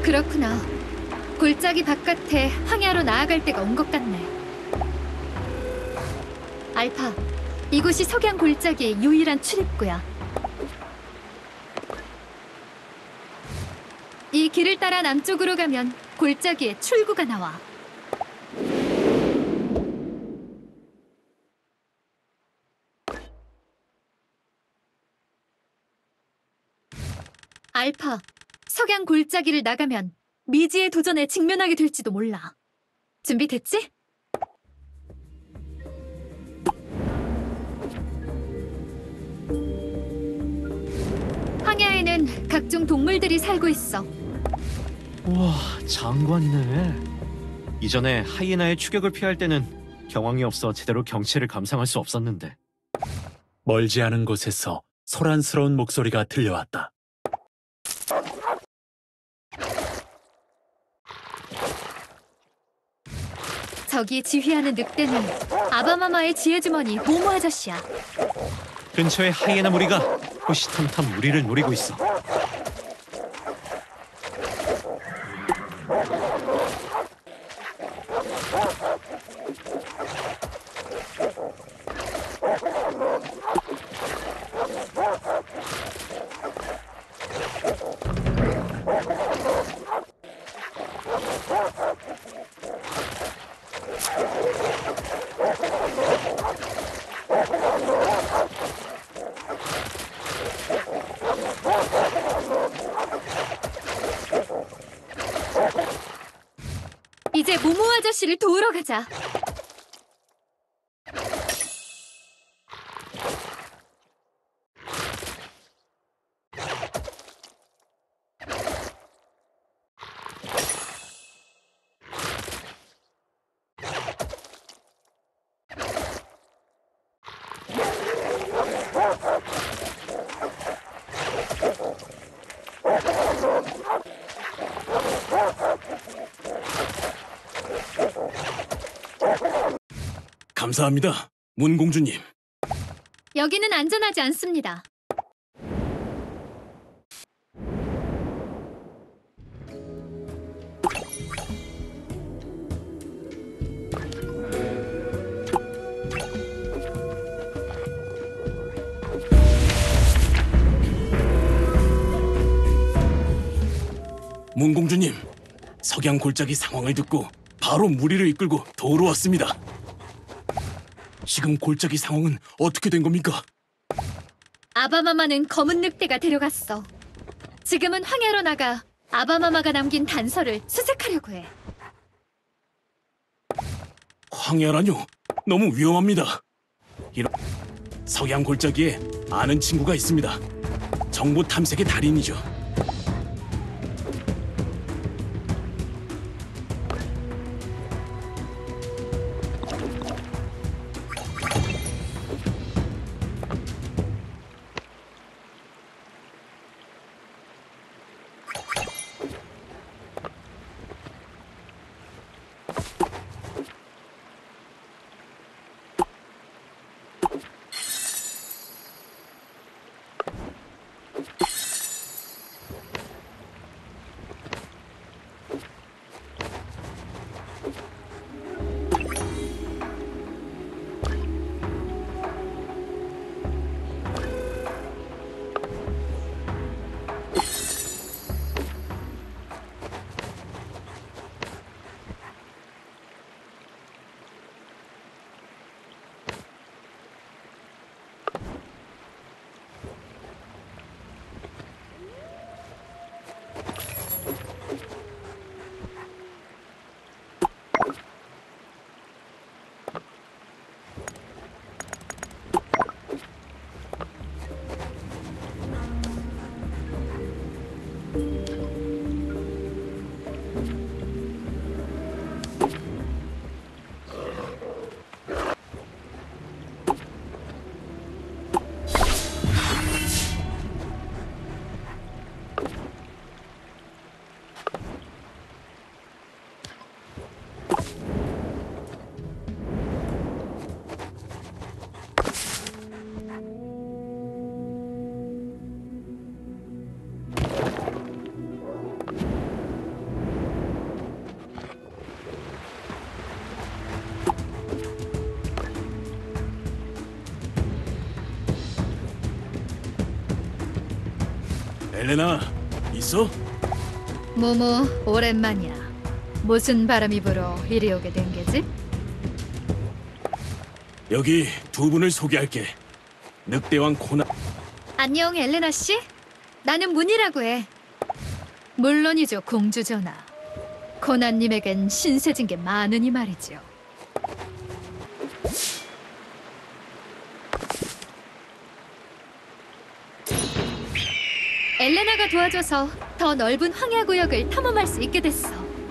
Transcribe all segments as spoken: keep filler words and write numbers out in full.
그렇구나. 골짜기 바깥에 황야로 나아갈 때가 온 것 같네. 알파, 이곳이 석양 골짜기의 유일한 출입구야. 이 길을 따라 남쪽으로 가면 골짜기에 출구가 나와. 알파, 석양 골짜기를 나가면 미지의 도전에 직면하게 될지도 몰라. 준비됐지? 황야에는 각종 동물들이 살고 있어. 우와, 장관이네. 이전에 하이에나의 추격을 피할 때는 경황이 없어 제대로 경치를 감상할 수 없었는데. 멀지 않은 곳에서 소란스러운 목소리가 들려왔다. 저기 지휘하는 늑대는 아바마마의 지혜주머니 모모 아저씨야. 근처에 하이에나 무리가 호시탐탐 우리를 노리고 있어. 이제 모모 아저씨를 도우러 가자. 감사합니다, 문공주님. 여기는 안전하지 않습니다. 문공주님, 석양 골짜기 상황을 듣고 바로 무리를 이끌고 도우러 왔습니다. 지금 골짜기 상황은 어떻게 된 겁니까? 아바마마는 검은 늑대가 데려갔어. 지금은 황야로 나가 아바마마가 남긴 단서를 수색하려고 해. 황야라뇨? 너무 위험합니다. 이런 석양 골짜기에 아는 친구가 있습니다. 정보 탐색의 달인이죠. 엘레나, 있어? 모모, 오랜만이야. 무슨 바람이 불어 이리 오게 된 게지? 여기 두 분을 소개할게. 늑대왕 코난. 안녕, 엘레나 씨. 나는 문이라고 해. 물론이죠, 공주 전하. 코난님에겐 신세진 게 많으니 말이죠. 엘레나가 도와줘서 더 넓은 황야 구역을 탐험할 수 있게 됐어.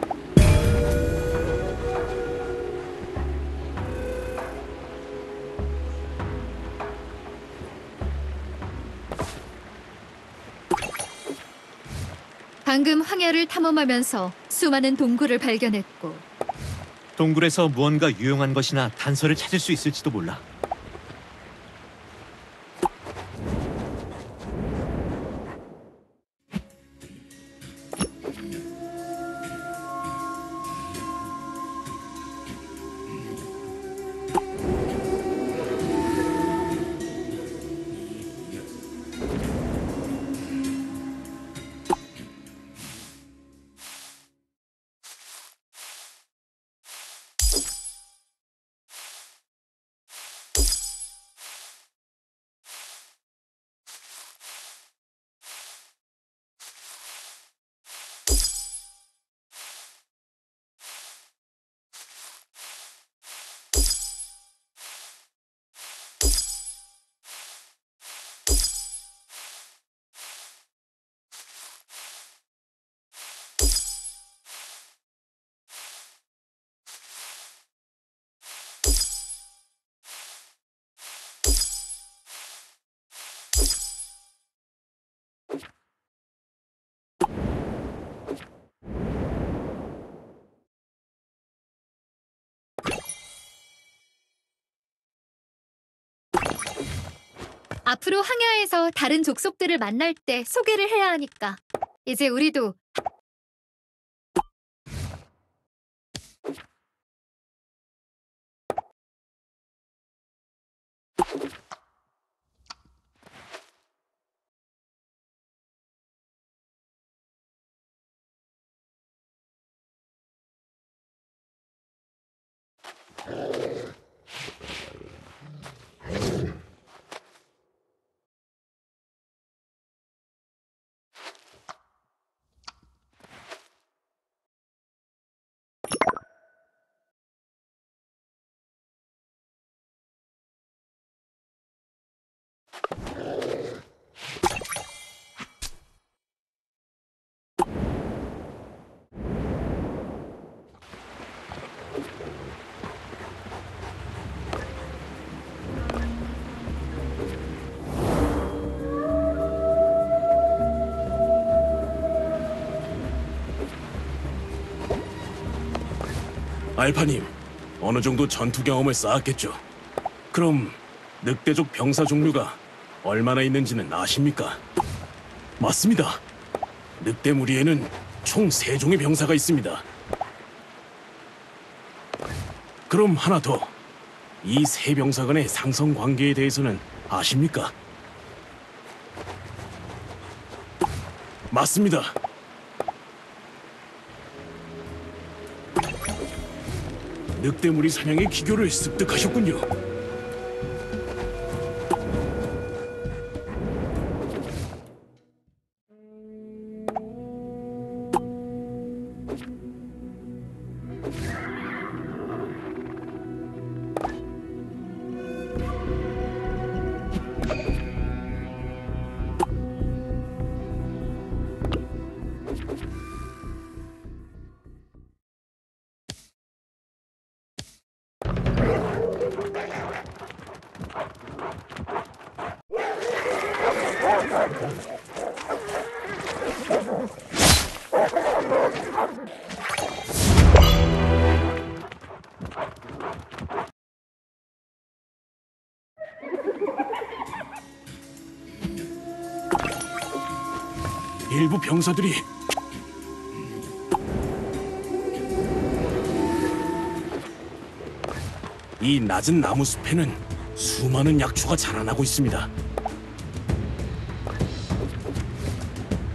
방금 황야를 탐험하면서 수많은 동굴을 발견했고 동굴에서 무언가 유용한 것이나 단서를 찾을 수 있을지도 몰라. 앞으로 황야에서 다른 족속들을 만날 때 소개를 해야 하니까 이제 우리도 알파님, 어느 정도 전투 경험을 쌓았겠죠. 그럼 늑대족 병사 종류가 얼마나 있는지는 아십니까? 맞습니다. 늑대 무리에는 총 세 종의 병사가 있습니다. 그럼 하나 더. 이 세 병사 간의 상성 관계에 대해서는 아십니까? 맞습니다. 늑대무리 사냥의 기교를 습득하셨군요. 일부 병사들이 이 낮은 나무 숲에는 수많은 약초가 자라나고 있습니다.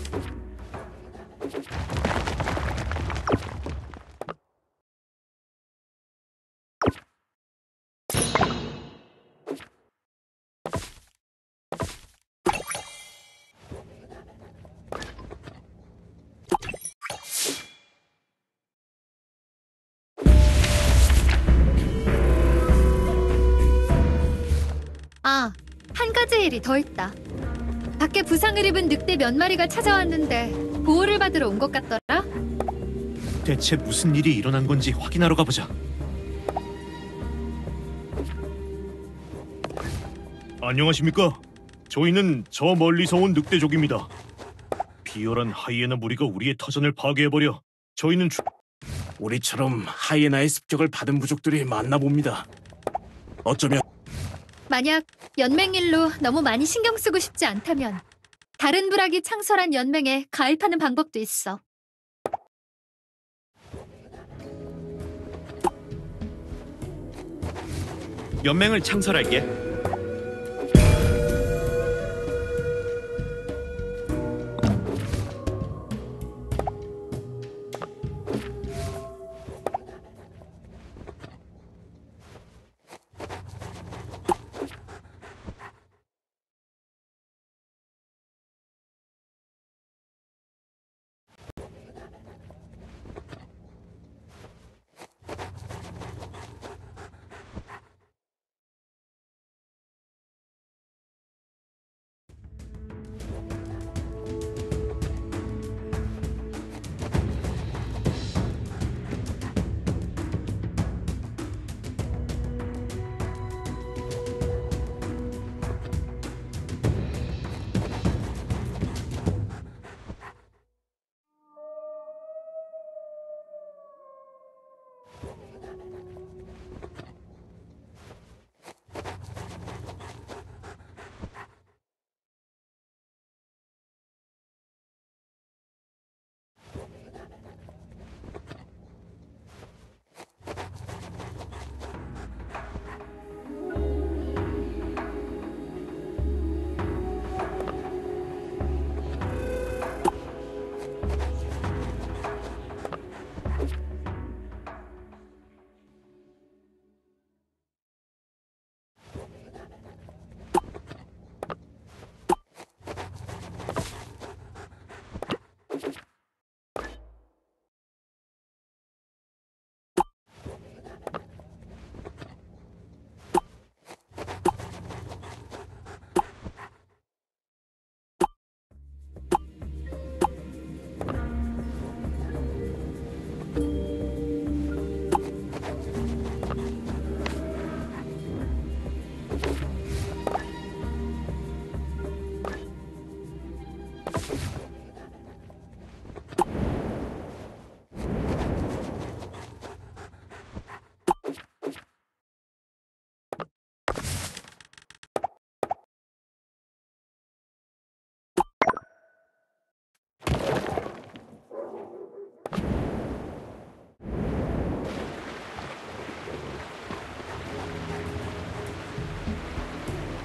아, 한 가지 일이 더 있다. 밖에 부상을 입은 늑대 몇 마리가 찾아왔는데 보호를 받으러 온 것 같더라. 대체 무슨 일이 일어난 건지 확인하러 가보자. 안녕하십니까? 저희는 저 멀리서 온 늑대족입니다. 비열한 하이에나 무리가 우리의 터전을 파괴해버려 저희는 주... 우리처럼 하이에나의 습격을 받은 부족들이 많나 봅니다. 어쩌면 만약 연맹 일로 너무 많이 신경 쓰고 싶지 않다면 다른 부락이 창설한 연맹에 가입하는 방법도 있어. 연맹을 창설할게.